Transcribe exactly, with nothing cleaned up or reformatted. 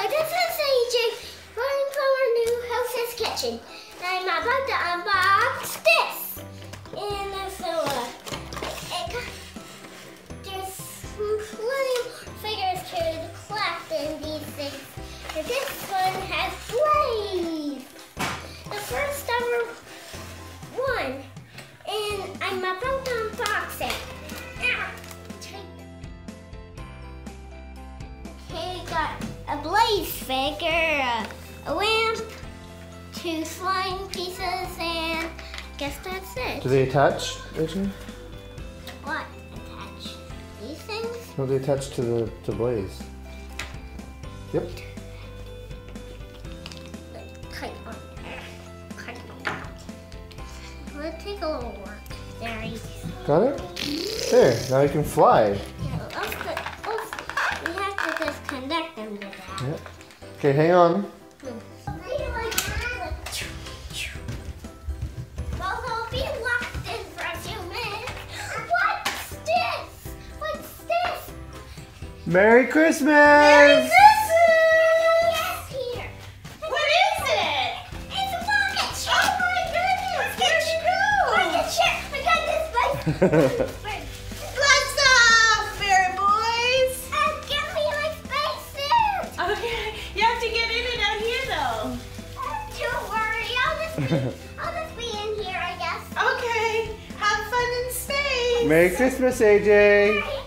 this is A J running from our new house's kitchen. I'm about to unbox this. And so uh, it got, there's plenty of figures to collect in these things. And this one has Blaze, the first ever one. And I'm about to unbox it. Okay, got a Blaze figure, a, a lamp, two slime pieces, and I guess that's it. Do they attach, Rachel? What? Attach these things? No, they attach to the to Blaze. Yep. Cut on. Cut on. Let's take a little work. There you Got it? There, now you can fly. Yeah, let's, let's, we have to just connect them to that. Yep. Okay, hang on. Well, they'll be locked in for a few minutes. What's this? What's this? Merry Christmas! Merry Christmas! Yes, here. What is it? It's a pocket chair. Oh my goodness! Where'd you go? Pocket chair. I got this space. Blast off, Fairy boys! Uh, give me my space suit. Okay, you have to get in it out here though. Uh, don't worry. I'll just be, I'll just be in here, I guess. Okay, have fun in space. Merry Christmas, A J! Merry